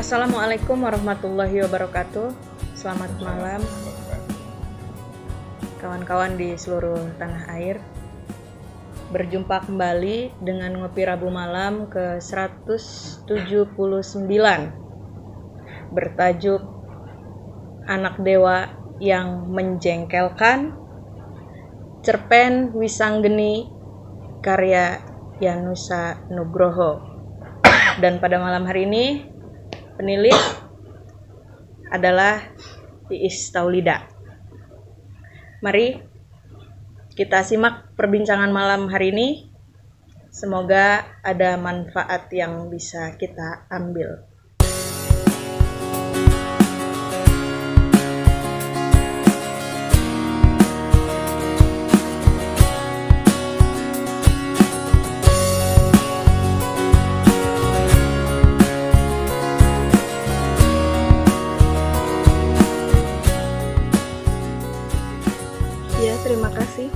Assalamualaikum warahmatullahi wabarakatuh. Selamat malam kawan-kawan di seluruh tanah air. Berjumpa kembali dengan Ngopi Rabu Malam ke 179 bertajuk Anak Dewa yang Menjengkelkan, cerpen Wisanggeni karya Yanusa Nugroho. Dan pada malam hari ini penulis adalah Iis Taulida. Mari kita simak perbincangan malam hari ini. Semoga ada manfaat yang bisa kita ambil. Terima kasih.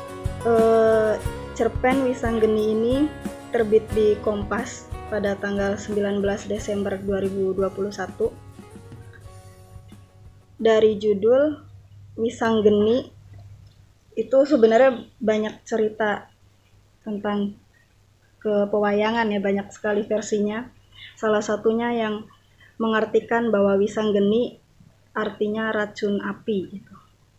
Cerpen Wisanggeni ini terbit di Kompas pada tanggal 19 Desember 2021. Dari judul Wisanggeni itu sebenarnya banyak cerita tentang kepewayangan ya, banyak sekali versinya. Salah satunya yang mengartikan bahwa Wisanggeni artinya racun api gitu.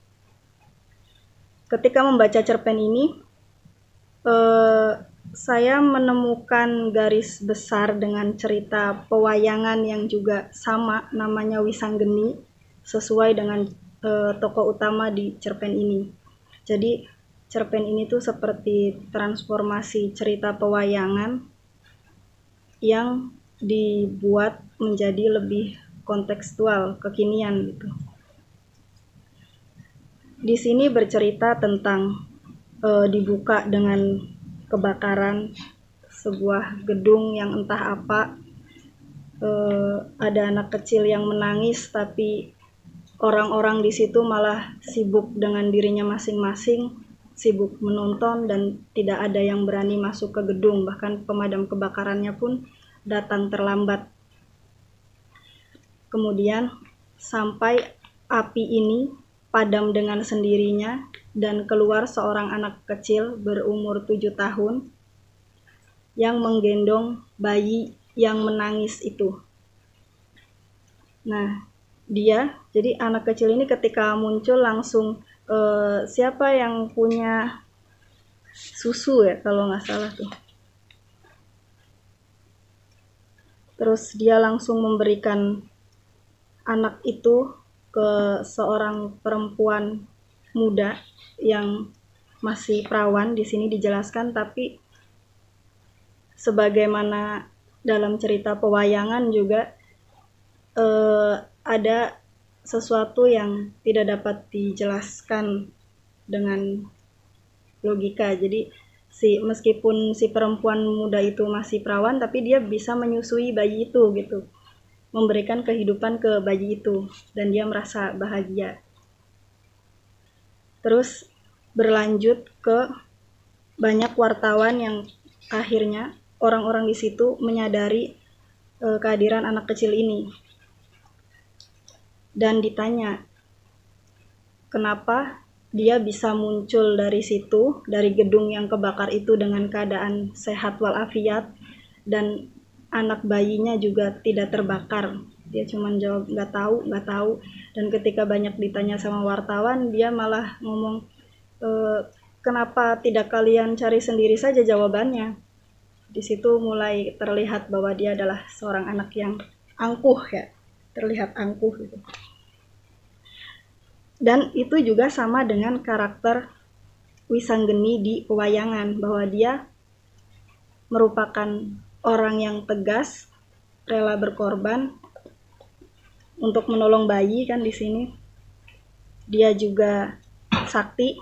Ketika membaca cerpen ini, saya menemukan garis besar dengan cerita pewayangan yang juga sama, namanya Wisanggeni, sesuai dengan tokoh utama di cerpen ini. Jadi cerpen ini tuh seperti transformasi cerita pewayangan yang dibuat menjadi lebih kontekstual, kekinian gitu. Di sini bercerita tentang dibuka dengan kebakaran sebuah gedung yang entah apa. Ada anak kecil yang menangis, tapi orang-orang di situ malah sibuk dengan dirinya masing-masing, sibuk menonton dan tidak ada yang berani masuk ke gedung. Bahkan pemadam kebakarannya pun datang terlambat. Kemudian sampai api ini padam dengan sendirinya dan keluar seorang anak kecil berumur 7 tahun yang menggendong bayi yang menangis itu. Nah, jadi anak kecil ini ketika muncul langsung siapa yang punya susu ya kalau nggak salah tuh. Terus dia langsung memberikan anak itu ke seorang perempuan muda yang masih perawan. Di sini dijelaskan, tapi sebagaimana dalam cerita pewayangan juga ada sesuatu yang tidak dapat dijelaskan dengan logika. Jadi meskipun si perempuan muda itu masih perawan, tapi dia bisa menyusui bayi itu gitu, memberikan kehidupan ke bayi itu, dan dia merasa bahagia. Terus berlanjut ke banyak wartawan yang akhirnya orang-orang di situ menyadari kehadiran anak kecil ini dan ditanya kenapa dia bisa muncul dari situ, dari gedung yang kebakar itu dengan keadaan sehat walafiat dan anak bayinya juga tidak terbakar. Dia cuma jawab nggak tahu. Dan ketika banyak ditanya sama wartawan, dia malah ngomong, kenapa tidak kalian cari sendiri saja jawabannya. Di situ mulai terlihat bahwa dia adalah seorang anak yang angkuh ya, terlihat angkuh gitu. Dan itu juga sama dengan karakter Wisanggeni di pewayangan, bahwa dia merupakan orang yang tegas, rela berkorban untuk menolong bayi kan di sini. Dia juga sakti,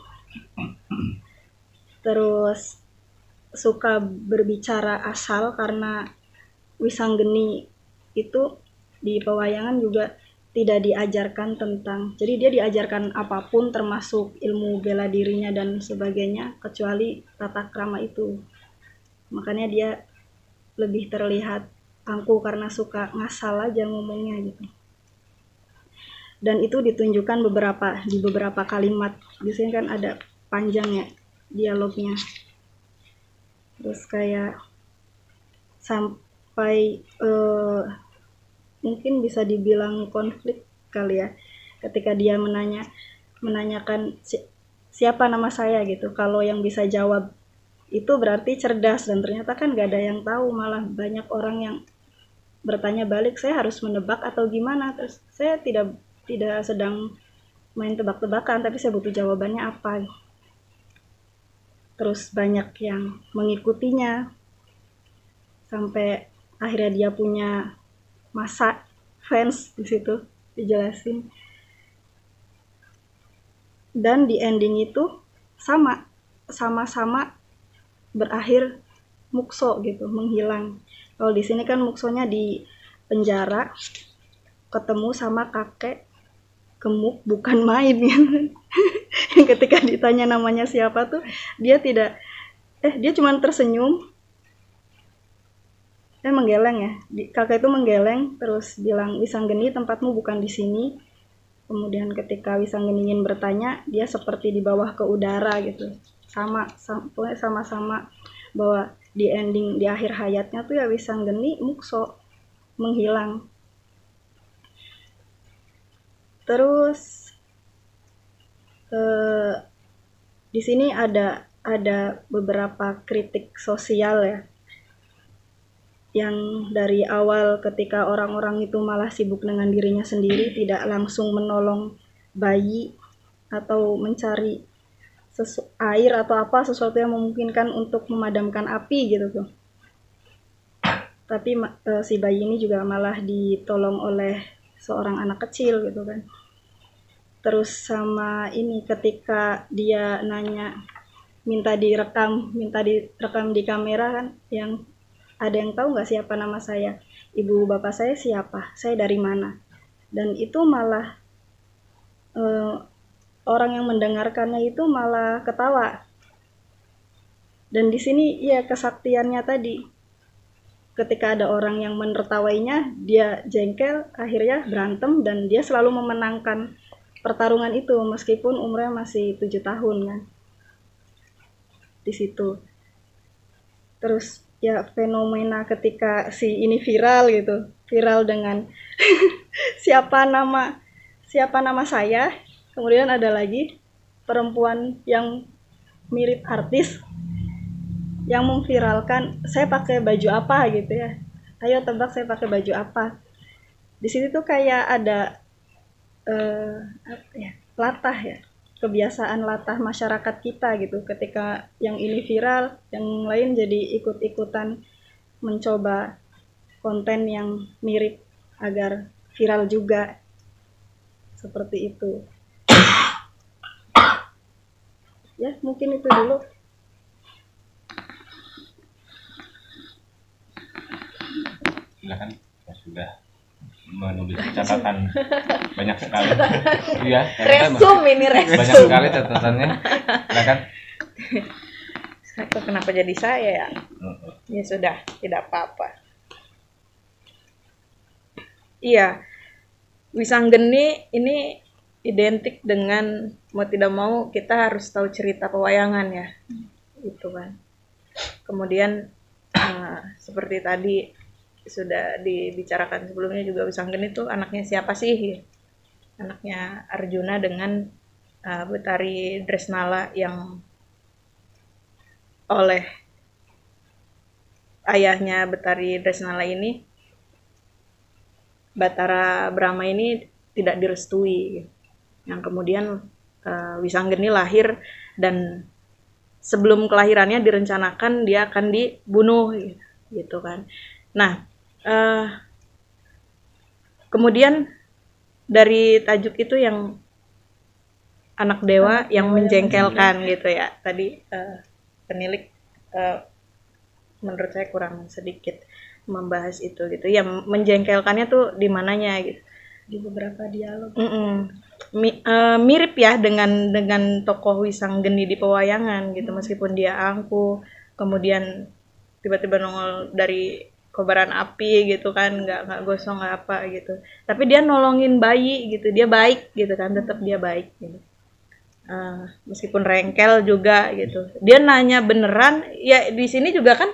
terus suka berbicara asal, karena Wisanggeni itu di pewayangan juga tidak diajarkan tentang, jadi dia diajarkan apapun termasuk ilmu bela dirinya dan sebagainya, kecuali tata krama itu. Makanya dia lebih terlihat angkuh karena suka ngasal aja ngomongnya gitu. Dan itu ditunjukkan di beberapa kalimat. Biasanya kan ada panjang ya dialognya. Terus kayak sampai mungkin bisa dibilang konflik kali ya, ketika dia menanyakan siapa nama saya gitu. Kalau yang bisa jawab itu berarti cerdas, dan ternyata kan gak ada yang tahu, malah banyak orang yang bertanya balik, saya harus menebak atau gimana. Terus saya tidak sedang main tebak-tebakan, tapi saya butuh jawabannya apa. Terus banyak yang mengikutinya sampai akhirnya dia punya masa fans di situ dijelasin. Dan di ending itu sama-sama berakhir mukso gitu, menghilang. Kalau di sini kan muksonya di penjara, ketemu sama kakek gemuk, bukan main gitu. Yang ketika ditanya namanya siapa tuh dia cuma tersenyum, menggeleng ya. Kakek itu menggeleng terus bilang, Wisanggeni tempatmu bukan di sini. Kemudian ketika Wisanggeni ingin bertanya, dia seperti di bawah ke udara gitu. Sama-sama bahwa di ending, di akhir hayatnya tuh ya Wisanggeni mukso, menghilang. Terus di sini ada beberapa kritik sosial ya, yang dari awal ketika orang-orang itu malah sibuk dengan dirinya sendiri, tidak langsung menolong bayi atau mencari air atau apa, sesuatu yang memungkinkan untuk memadamkan api gitu tuh. Tapi si bayi ini juga malah ditolong oleh seorang anak kecil gitu kan. Terus sama ini ketika dia nanya, minta direkam di kamera kan, yang ada yang tahu nggak siapa nama saya, ibu bapak saya siapa, saya dari mana. Dan itu malah orang yang mendengarkannya itu malah ketawa. Dan di sini ya kesaktiannya tadi, ketika ada orang yang menertawainya, dia jengkel, akhirnya berantem, dan dia selalu memenangkan pertarungan itu meskipun umurnya masih 7 tahun kan. Di situ. Terus ya fenomena ketika si ini viral gitu, viral dengan siapa nama saya. Kemudian ada lagi perempuan yang mirip artis yang memviralkan, saya pakai baju apa gitu ya. Ayo tebak saya pakai baju apa. Di sini tuh kayak ada latah ya, kebiasaan latah masyarakat kita gitu. Ketika yang ini viral, yang lain jadi ikut-ikutan mencoba konten yang mirip agar viral juga. Seperti itu. Ya, mungkin itu dulu. Silakan, saya sudah menulis catatan banyak sekali. Iya, resume. Banyak sekali catatannya. Silakan. Kenapa jadi saya ya? Ya sudah, tidak apa-apa. Iya, Wisanggeni ini identik dengan mau tidak mau kita harus tahu cerita pewayangan ya, gitu kan. Kemudian seperti tadi sudah dibicarakan sebelumnya juga, Wisanggeni itu anaknya siapa sih? Anaknya Arjuna dengan Betari Dresnala, yang oleh ayahnya Betari Dresnala ini, Batara Brahma ini tidak direstui. Yang kemudian Wisanggeni lahir, dan sebelum kelahirannya direncanakan dia akan dibunuh gitu kan. Nah, kemudian dari tajuk itu yang anak dewa yang menjengkelkan gitu ya. Tadi penilik menurut saya kurang sedikit membahas itu gitu. Yang menjengkelkannya tuh di mananya gitu. Di beberapa dialog. Mirip ya dengan tokoh Wisanggeni di pewayangan gitu, meskipun dia angkuh, kemudian tiba-tiba nongol dari kobaran api gitu kan, nggak gosong nggak apa gitu. Tapi dia nolongin bayi gitu, dia baik gitu kan, tetap dia baik gitu. Meskipun rengkel juga gitu. Dia nanya beneran, ya di sini juga kan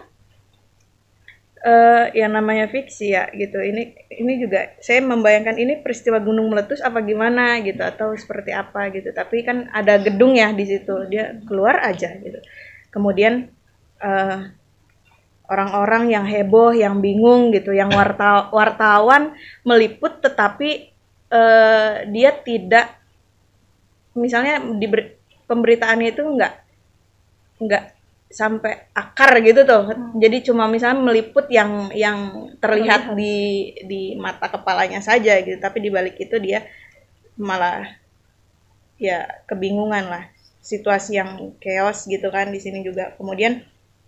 yang namanya fiksi ya gitu. Ini juga saya membayangkan ini peristiwa gunung meletus apa gimana gitu atau seperti apa gitu. Tapi kan ada gedung ya di situ. Dia keluar aja gitu. Kemudian orang-orang yang heboh, yang bingung gitu, yang wartawan meliput tetapi dia tidak, misalnya di pemberitaannya itu nggak sampai akar gitu tuh. Jadi cuma misalnya meliput yang terlihat di mata kepalanya saja gitu, tapi di balik itu dia malah ya kebingungan lah, situasi yang chaos gitu kan di sini juga. Kemudian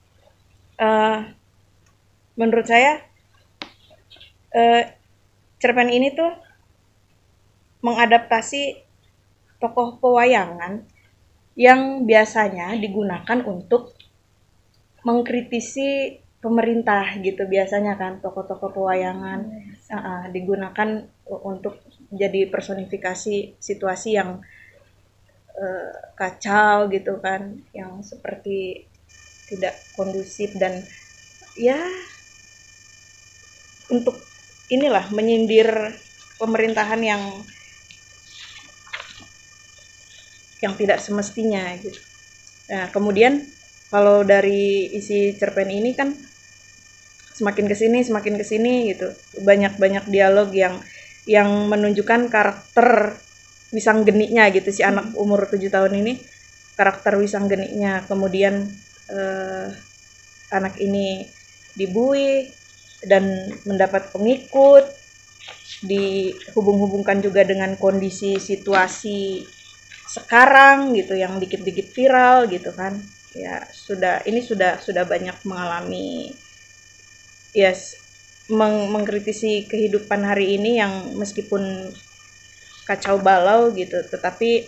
menurut saya cerpen ini tuh mengadaptasi tokoh pewayangan yang biasanya digunakan untuk mengkritisi pemerintah gitu, biasanya kan tokoh-tokoh pewayangan digunakan untuk jadi personifikasi situasi yang kacau gitu kan, yang seperti tidak kondusif dan ya untuk inilah menyindir pemerintahan yang tidak semestinya gitu. Nah, kemudian kalau dari isi cerpen ini kan semakin kesini gitu, banyak dialog yang menunjukkan karakter Wisanggeniknya gitu, si anak umur 7 tahun ini karakter Wisanggeniknya. Kemudian anak ini dibui dan mendapat pengikut, dihubung-hubungkan juga dengan kondisi situasi sekarang gitu yang dikit-dikit viral gitu kan. Ya sudah banyak mengalami mengkritisi kehidupan hari ini yang meskipun kacau balau gitu, tetapi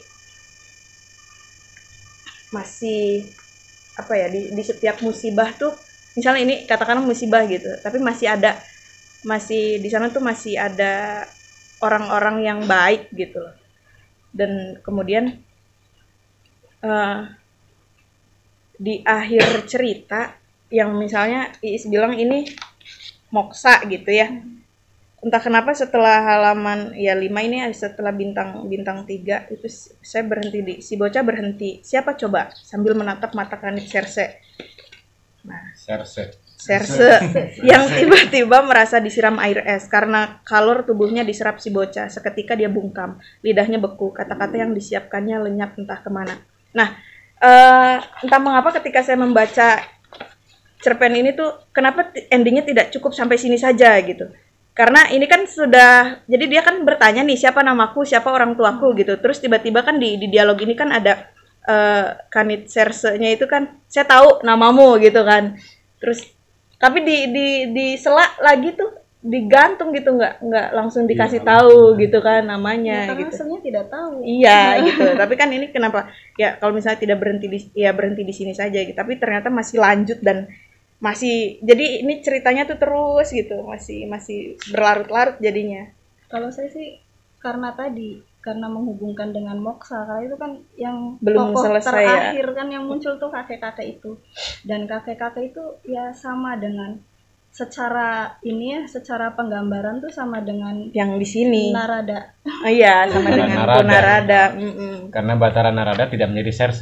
masih apa ya, di setiap musibah tuh, misalnya ini katakanlah musibah gitu, tapi masih di sana tuh masih ada orang-orang yang baik gitu loh. Dan kemudian di akhir cerita yang misalnya Iis bilang ini moksa gitu ya, entah kenapa setelah halaman 5 ini, setelah bintang 3 itu saya berhenti si bocah berhenti, siapa coba, sambil menatap mata kanit Serse. Nah, Serse yang tiba-tiba merasa disiram air es karena kalor tubuhnya diserap si bocah. Seketika dia bungkam, lidahnya beku, kata-kata yang disiapkannya lenyap entah kemana. Nah, entah mengapa ketika saya membaca cerpen ini tuh, kenapa endingnya tidak cukup sampai sini saja gitu. Karena ini kan sudah, jadi dia kan bertanya nih, siapa namaku, siapa orang tuaku gitu. Terus tiba-tiba kan di dialog ini kan ada kanit Serse-nya itu kan, saya tahu namamu gitu kan. Terus tapi di selak lagi tuh digantung gitu, nggak langsung dikasih tahu gitu kan namanya karena gitu. Asalnya tidak tahu. Iya gitu. Tapi kan ini kenapa ya, kalau misalnya tidak berhenti di sini saja gitu. Tapi ternyata masih lanjut dan masih, jadi ini ceritanya tuh terus gitu, masih berlarut-larut jadinya. Kalau saya sih karena menghubungkan dengan moksa, karena itu kan yang belum tokoh selesai terakhir ya. Kan yang muncul tuh kakek-kakek itu, dan kakek-kakek itu ya sama dengan secara penggambaran tuh sama dengan yang di sini Narada. Iya, sama Batara dengan Narada. Narada. Karena Batara Narada tidak menjadi Serse.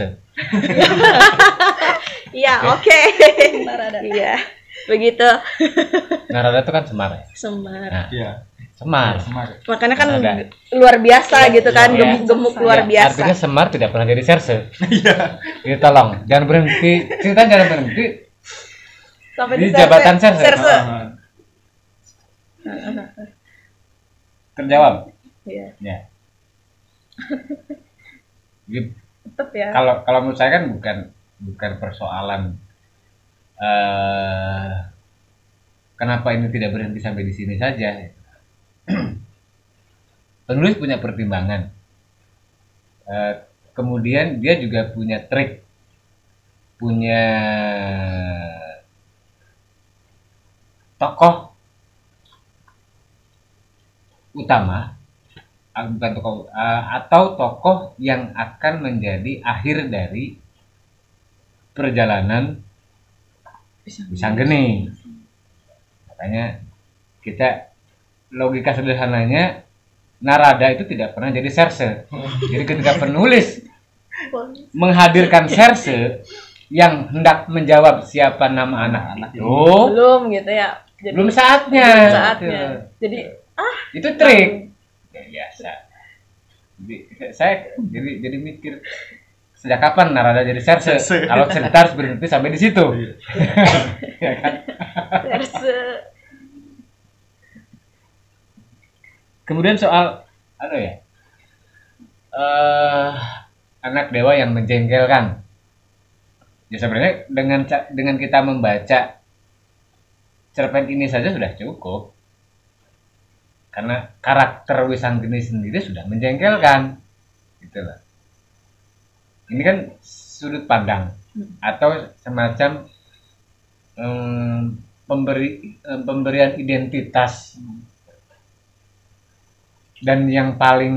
Iya, oke. Narada. Iya, begitu. Narada itu kan Semar. Semar. Nah, Iya. Semar. Makanya kan Narada. luar biasa gitu kan, Iya. gemuk-gemuk luar Ya, biasa. artinya Semar tidak pernah jadi Serse. Iya. Jadi tolong, jangan berhenti. Cerita jangan berhenti Sampai di jabatan Serse. Serse. Terjawab. Iya, Ya. Jadi, tetap ya. kalau menurut saya kan bukan persoalan kenapa ini tidak berhenti sampai di sini saja. Penulis punya pertimbangan. Kemudian dia juga punya trik, punya tokoh utama, bukan tokoh, atau tokoh yang akan menjadi akhir dari perjalanan Wisanggeni. Makanya kita logika sederhananya Narada itu tidak pernah jadi Serse. Jadi ketika penulis menghadirkan Serse yang hendak menjawab siapa nama anak itu, belum gitu ya. Jadi, belum saatnya. belum saatnya. Jadi Itu trik. Ya, biasa. Jadi saya jadi mikir sejak kapan Narada jadi Serse? Kalau cerita harus berhenti sampai di situ. Ya kan? Serse. Kemudian soal anak dewa yang menjengkelkan. Ya sebenarnya dengan kita membaca cerpen ini saja sudah cukup. Karena karakter Wisanggeni sendiri sudah menjengkelkan. Gitu lah. Ini kan sudut pandang atau semacam pemberian identitas. Dan yang paling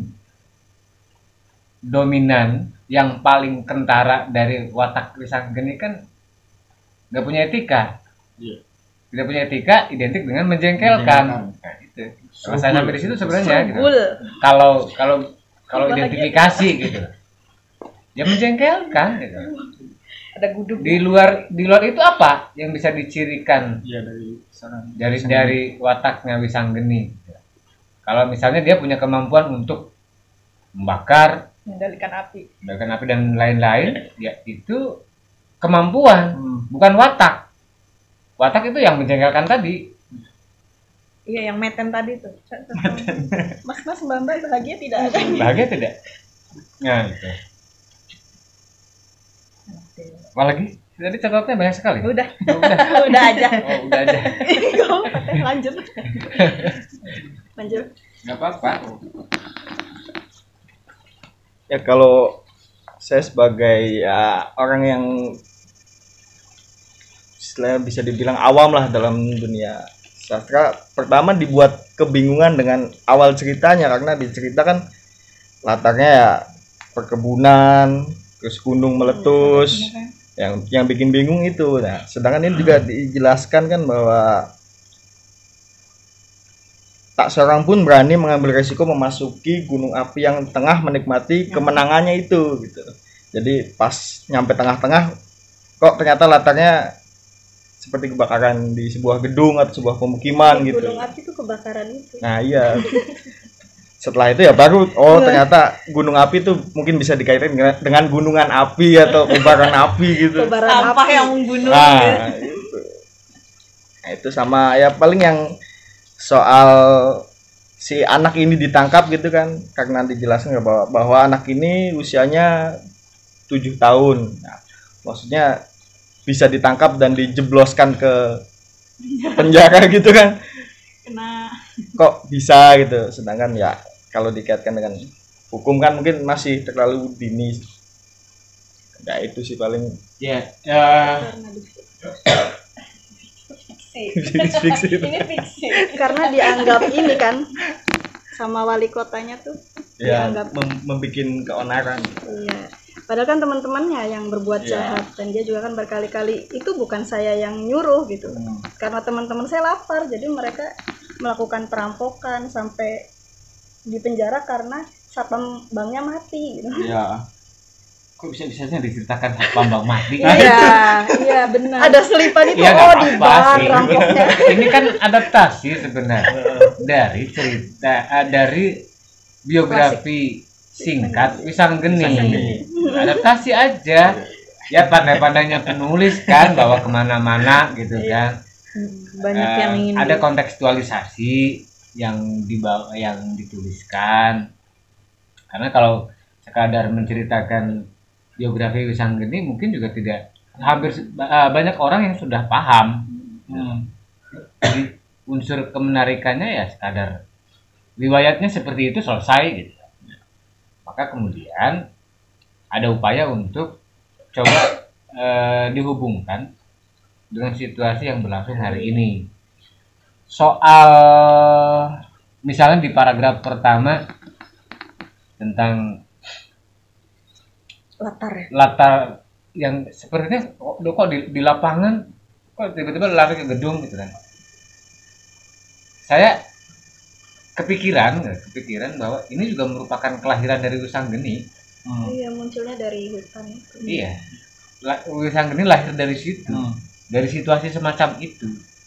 dominan, yang paling kentara dari watak Wisanggeni kan nggak punya etika. Iya. Tidak punya etika identik dengan menjengkelkan. Nah, itu. Kalau saya sampai di situ sebenarnya gitu. Kalau identifikasi gitu. Ya menjengkelkan gitu. Ada gudug. Di luar itu apa yang bisa dicirikan Iya, dari sana. dari wataknya Wisanggeni? Kalau misalnya dia punya kemampuan untuk membakar, Mengendalikan api. dan lain-lain, ya itu kemampuan, bukan watak. Watak itu yang menjengkelkan tadi. Iya, yang meten tadi tuh. Mas Mbak bahagia tidak ada. Bahagia tidak? Nah, itu. Apalagi? Tadi catatannya banyak sekali. Udah. Oh, udah. Udah aja. Oh, udah aja. Lanjut. Lanjut. Nggak apa-apa. Ya kalau saya sebagai orang yang istilahnya bisa dibilang awam lah dalam dunia sastra, pertama dibuat kebingungan dengan awal ceritanya karena diceritakan latarnya ya perkebunan, terus gunung meletus, yang bikin bingung itu. Nah, sedangkan ini juga dijelaskan kan bahwa tak seorang pun berani mengambil resiko memasuki gunung api yang tengah menikmati kemenangannya itu gitu. Jadi pas nyampe tengah-tengah kok ternyata latarnya seperti kebakaran di sebuah gedung atau sebuah pemukiman gitu. Gunung api itu kebakaran itu. Nah, iya. Setelah itu ya baru ternyata gunung api itu mungkin bisa dikaitkan dengan gunungan api atau kobaran api gitu. Kobaran Sampah api. yang membunuh. Nah, itu. Nah, itu sama ya paling yang soal si anak ini ditangkap gitu kan, karena dijelaskan bahwa anak ini usianya 7 tahun. Nah, maksudnya bisa ditangkap dan dijebloskan ke penjara gitu kan. Kena Kok bisa gitu, sedangkan ya kalau dikaitkan dengan hukum kan mungkin masih terlalu dini. Ya itu sih paling Ya, karena fiksi itu. Ini fiksi. karena dianggap ini kan sama wali kotanya tuh Ya dianggap membuat keonaran. iya. Padahal kan teman-temannya yang berbuat Iya. jahat dan dia juga kan berkali-kali itu bukan saya yang nyuruh gitu. Karena teman-teman saya lapar jadi mereka melakukan perampokan sampai di penjara karena satpam banknya mati gitu. Ya. kok bisa-bisanya diceritakan Bambang mati? Iya, benar. Ada selipan itu Iya, nggak di apa-apa bar sih. rampoknya. Ini kan adaptasi sebenarnya dari cerita dari biografi singkat Wisanggeni. Adaptasi aja. Ya pandai-pandainya penulis kan bawa kemana-mana gitu kan. Banyak yang ingin Ada kontekstualisasi yang dibawa, yang dituliskan. Karena kalau sekadar menceritakan biografi Wisanggeni mungkin juga tidak banyak orang yang sudah paham. Jadi unsur kemenarikannya ya sekadar riwayatnya seperti itu selesai gitu. Maka kemudian ada upaya untuk coba dihubungkan dengan situasi yang berlangsung hari ini. soal misalnya di paragraf pertama tentang latar yang sepertinya kok di lapangan kok tiba-tiba lari ke gedung gitu kan. Saya kepikiran bahwa ini juga merupakan kelahiran dari Wisanggeni. Iya, munculnya dari hutan itu. Iya. Wisanggeni lahir dari situ. Dari situasi semacam itu.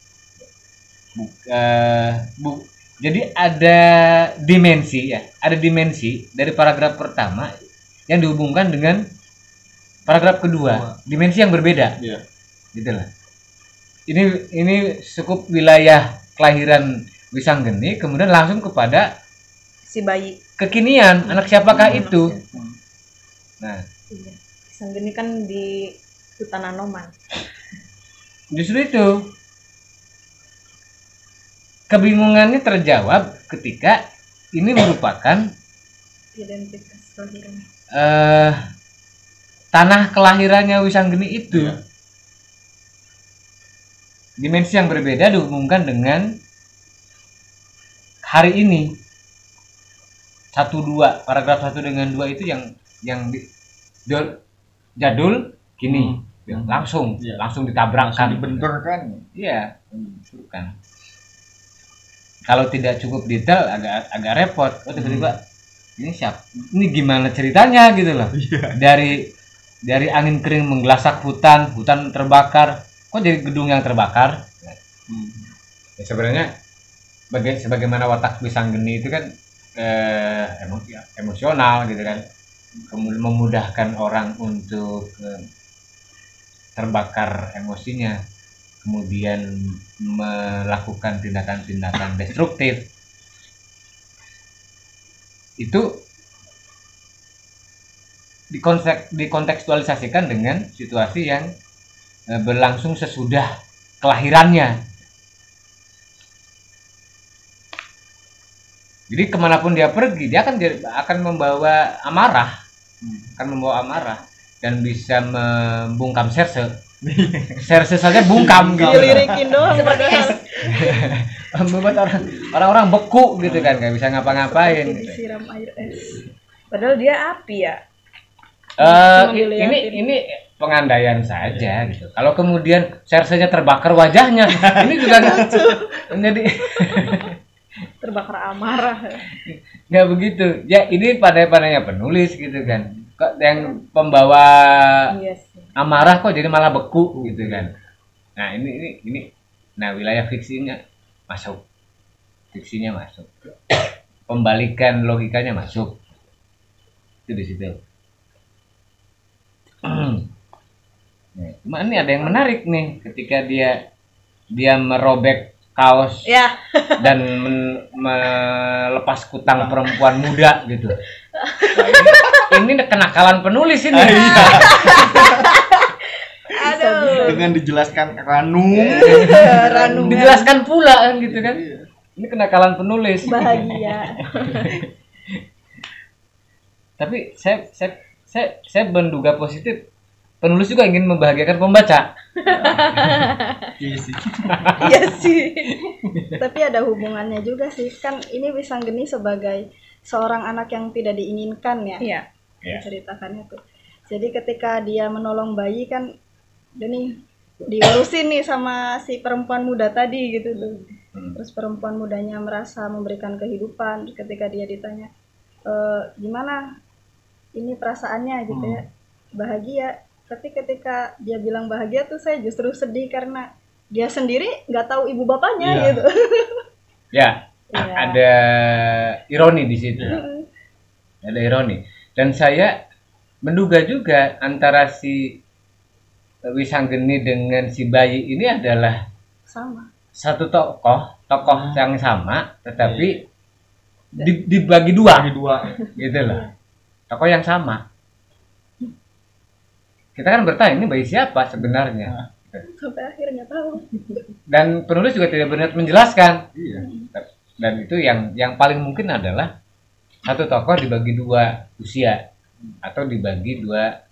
Jadi ada dimensi dari paragraf pertama yang dihubungkan dengan paragraf kedua, dimensi yang berbeda. Iya. Gitu lah. Ini cukup wilayah kelahiran Wisanggeni, kemudian langsung kepada si bayi kekinian, anak siapakah itu? Nah, iya. Wisanggeni kan di hutan Anoman. Justru itu kebingungannya terjawab ketika ini merupakan Identitas kelahiran. tanah kelahirannya Wisanggeni itu. Dimensi yang berbeda dihubungkan dengan hari ini. 1-2, paragraf 1 dengan 2 itu yang jadul gini. Langsung ditabrakkan, Dibenturkan. Iya, bukan. Kalau tidak cukup detail agak repot. Oh, tiba-tiba ini siapa? Ini gimana ceritanya gitu loh. Dari angin kering menggelasak hutan terbakar, kok jadi gedung yang terbakar? Ya, sebenarnya sebagaimana watak Wisanggeni itu kan emosional gitu kan, kemudian memudahkan orang untuk terbakar emosinya, kemudian melakukan tindakan-tindakan destruktif. Itu dikontekstualisasikan dengan situasi yang berlangsung sesudah kelahirannya. Jadi kemanapun dia pergi, dia akan membawa amarah, dan bisa membungkam Serse. Serse saja bungkam gitu. Dilirikin doang Membuat orang-orang beku gitu kan, nggak bisa ngapa-ngapain. disiram air es. Padahal dia api ya. Ini pengandaian saja gitu. Kalau kemudian Cersei-nya terbakar wajahnya, ini juga jadi Terbakar amarah. nggak begitu. Ya ini pandai-pandainya penulis gitu kan. Kok yang pembawa Yes. amarah kok jadi malah beku gitu kan. Nah ini nah wilayah fiksinya masuk. Pembalikan logikanya masuk. Itu di situ. Nah, cuma ini ada yang menarik nih ketika dia merobek kaos Ya. dan melepas kutang perempuan muda gitu. Nah, ini kenakalan penulis ini. Aduh. Dengan dijelaskan ranum. Dijelaskan pula kan gitu kan. Ini kenakalan penulis. Bahagia. Tapi saya menduga positif penulis juga ingin membahagiakan pembaca. Iya sih. Tapi ada hubungannya juga sih. Kan ini Wisanggeni sebagai seorang anak yang tidak diinginkan ya. Iya. Diceritakannya tuh. Jadi ketika dia menolong bayi kan dia nih diurusin nih sama si perempuan muda tadi gitu tuh. Terus perempuan mudanya merasa memberikan kehidupan. Ketika dia ditanya gimana ini perasaannya gitu ya, bahagia. Tapi ketika dia bilang bahagia tuh saya justru sedih karena dia sendiri nggak tahu ibu bapaknya gitu. Ya, Iya. ada ironi di situ. Ada ironi. Dan saya menduga juga antara si Wisanggeni dengan si bayi ini adalah Sama. satu tokoh yang sama, tetapi dibagi dua, gitu loh. Tokoh yang sama. Kita kan bertanya ini bayi siapa sebenarnya. Sampai akhirnya tahu. Dan penulis juga tidak benar menjelaskan. Dan itu yang paling mungkin adalah satu tokoh dibagi dua usia atau dibagi dua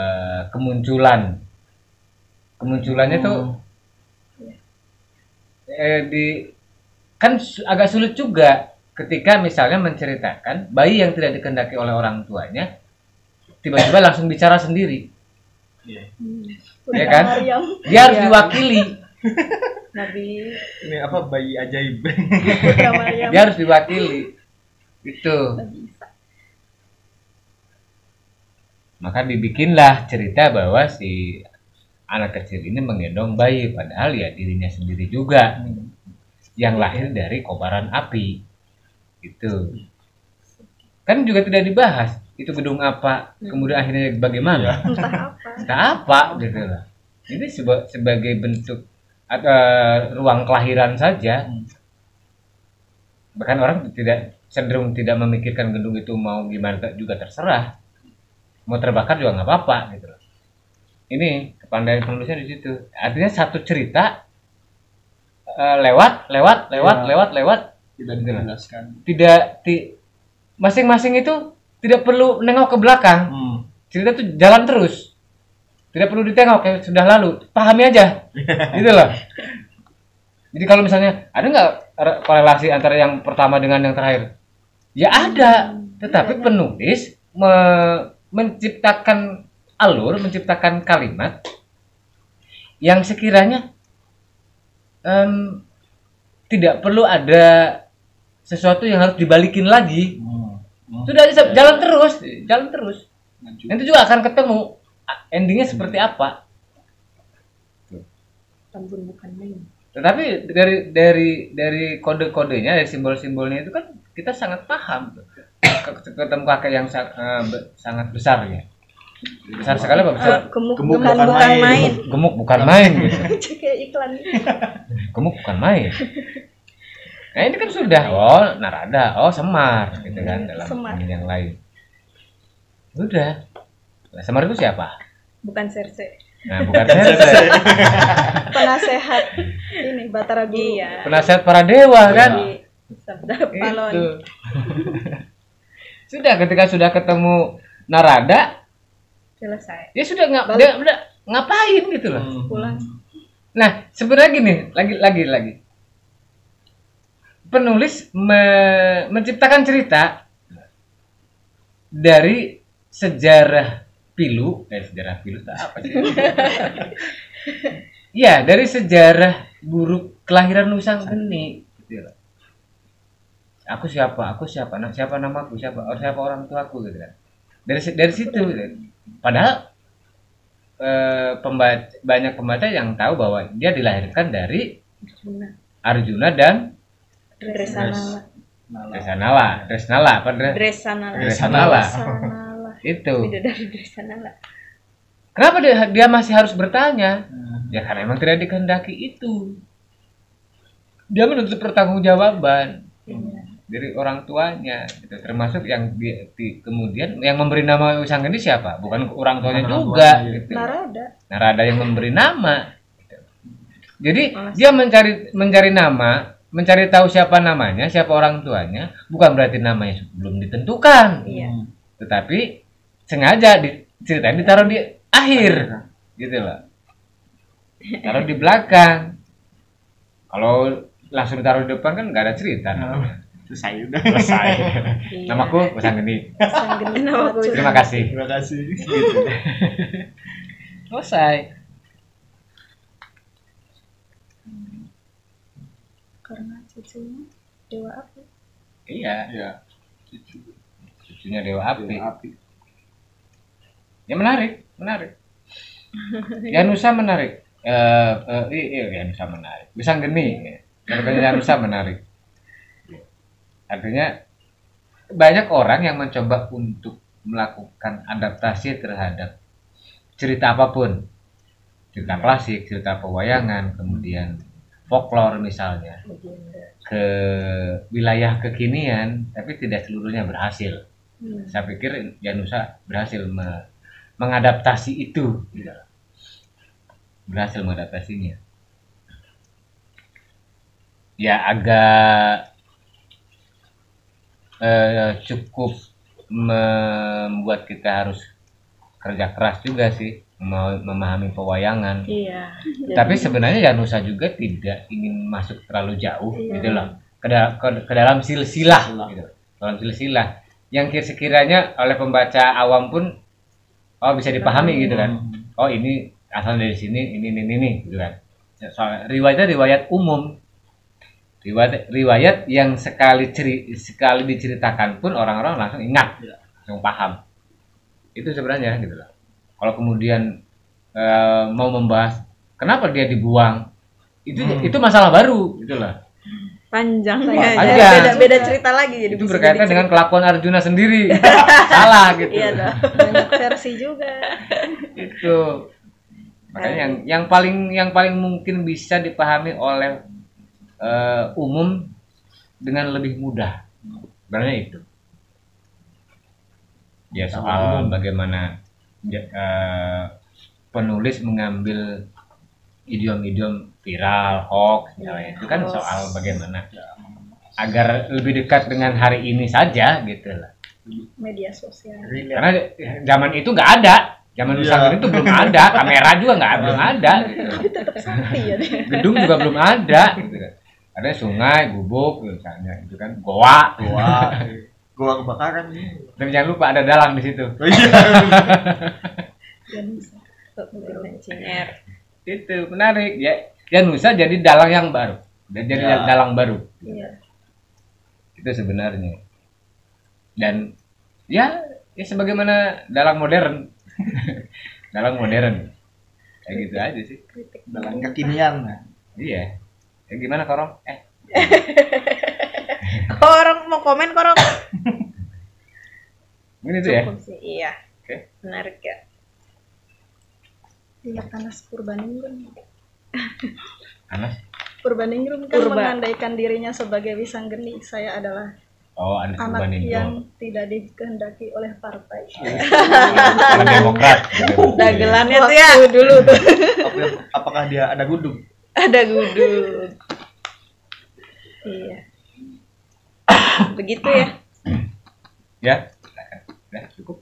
kemunculan. Kemunculannya tuh kan agak sulit juga ketika misalnya menceritakan bayi yang tidak dikehendaki oleh orang tuanya tiba-tiba langsung bicara sendiri. Ya kan? Maryam. Dia harus diwakili. Nabi Ini apa, bayi ajaib? Putra Maryam. Dia harus diwakili. Itu. Maka dibikinlah cerita bahwa si anak kecil ini menggendong bayi padahal ya dirinya sendiri juga yang lahir dari kobaran api. Itu. Kan juga tidak dibahas itu gedung apa, kemudian akhirnya bagaimana. Entah apa gitu lah. Ini sebagai bentuk ruang kelahiran saja. Bahkan orang cenderung tidak memikirkan gedung itu mau gimana juga terserah. Mau terbakar juga nggak apa-apa gitu loh. Ini kepandaian penulisnya di situ. Artinya satu cerita lewat Tidak dijelaskan. Masing-masing itu tidak perlu nengok ke belakang. Cerita tuh jalan terus. Tidak perlu ditengok kayak sudah lalu, pahami aja. Gitu loh. Jadi kalau misalnya ada nggak korelasi antara yang pertama dengan yang terakhir? Ya ada, tetapi penulis menciptakan alur, menciptakan kalimat yang sekiranya tidak perlu ada sesuatu yang harus dibalikin lagi. Sudah jalan terus. Nanti juga akan ketemu endingnya seperti apa. Tambun bukan main. Tetapi dari kode-kodenya, dari simbol-simbolnya itu kan kita sangat paham. Ketemu kakek yang sangat besar ya. Besar sekali apa besar? Gemuk Bukan main. Gemuk bukan main gitu. Kayak iklan. Gemuk bukan main. Nah ini kan sudah, oh Narada, oh Semar gitu kan dalam Semar. yang lain. Udah. Nah, Semar itu siapa? Bukan Cersei. Nah, bukan Cersei. Penasehat ini Batara Guru. Iya. Penasehat para dewa kan? Di Sabda Palon. Itu. Sudah ketika sudah ketemu Narada, Selesai. dia sudah dia udah ngapain gitu loh. Pulang. Nah, sebenarnya gini, lagi. Penulis menciptakan cerita dari sejarah pilu itu apa sih? Ya, dari sejarah guru kelahiran Nusanggeni gitu loh. Aku siapa? Nah, siapa namaku? Siapa orang tuaku gitu kan. Dari situ gitu. Padahal banyak pembaca yang tahu bahwa dia dilahirkan dari Arjuna dan Dresanala. Dresanala. Itu. Bidadari Dresanala. Kenapa dia masih harus bertanya? Ya karena memang tidak dikehendaki itu. Dia menuntut pertanggungjawaban dari orang tuanya, gitu. Termasuk yang kemudian yang memberi nama Nusanggeni siapa? Bukan orang tuanya juga. Gitu. Narada yang memberi nama. Gitu. Jadi dia mencari nama, mencari tahu siapa namanya, siapa orang tuanya, bukan berarti namanya belum ditentukan. Iya. Tetapi sengaja ceritain ditaruh di akhir, gitu loh. Taruh di belakang. Kalau langsung ditaruh di depan kan nggak ada cerita. Selesai. Iya. Namaku Nusanggeni. Namaku. Terima kasih. Gitu. Selesai. Karena cucunya Dewa Api. Iya. Cucunya Dewa Api. Ya menarik. Yanusa menarik. Yanusa menarik. Nusanggeni. Yanusa menarik. Artinya banyak orang yang mencoba untuk melakukan adaptasi terhadap cerita apapun. Cerita klasik, cerita pewayangan, kemudian folklore misalnya. Ke wilayah kekinian, tapi tidak seluruhnya berhasil. Saya pikir Yanusa berhasil mengadaptasi itu, gitu. Berhasil mengadaptasinya. Ya agak cukup membuat kita harus kerja keras juga sih memahami pewayangan. Iya. Tapi sebenarnya Yanusa juga tidak ingin masuk terlalu jauh gitu loh ke dalam silsilah gitu. Dalam silsilah yang sekiranya oleh pembaca awam pun bisa dipahami gitu kan. Oh ini asal dari sini ini gitu kan. Soal riwayat umum. Riwayat yang sekali diceritakan pun orang-orang langsung ingat, langsung paham. Itu sebenarnya gitu loh. Kalau kemudian mau membahas kenapa dia dibuang, itu masalah baru gitu loh. Panjang Panjang. beda cerita lagi jadi itu berkaitan dengan kelakuan Arjuna sendiri. Salah gitu. Iya dong. Banyak versi juga. Itu makanya yang paling mungkin bisa dipahami oleh umum dengan lebih mudah sebenarnya itu ya soal bagaimana penulis mengambil idiom-idiom viral, hoax, itu kan soal bagaimana agar lebih dekat dengan hari ini saja gitu lah. Media sosial. Karena zaman itu nggak ada, zaman Nusantara itu belum ada, kamera juga belum ada. Gitu. Tapi tetap sakti ya dia. Gedung juga belum ada. Gitu. Ada sungai, gubuk, misalnya, gitu kan, goa kebakaran. Dan jangan lupa ada dalang di situ. Itu menarik ya. Yanusa jadi dalang yang baru. Jadi dalang baru. Iya. Itu sebenarnya. Dan ya sebagaimana dalang modern. Dalang modern. Kayak gitu aja sih. Dalang kekinian. Iya. Ya gimana Korong? Korong mau komen Korong? Mungkin itu ya. Iya. Oke. Menarik ya. Lihat Anas Purbaningrum. Anas? Purbaningrum kan mengandaikan dirinya sebagai Wisanggeni. Saya adalah Anas anak Purbaningrum yang tidak dikehendaki oleh partai. Demokrat. Dagelannya tuh ya. Dulu tuh. Apakah dia ada gudug? Ada gudug. Iya. Begitu ya. Ya. Cukup.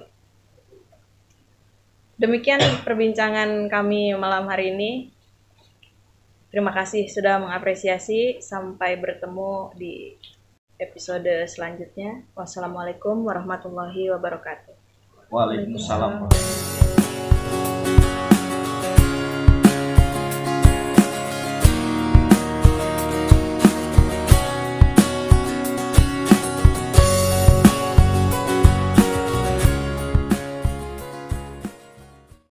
Demikian perbincangan kami malam hari ini. Terima kasih sudah mengapresiasi. Sampai bertemu di episode selanjutnya. Wassalamualaikum warahmatullahi wabarakatuh. Waalaikumsalam.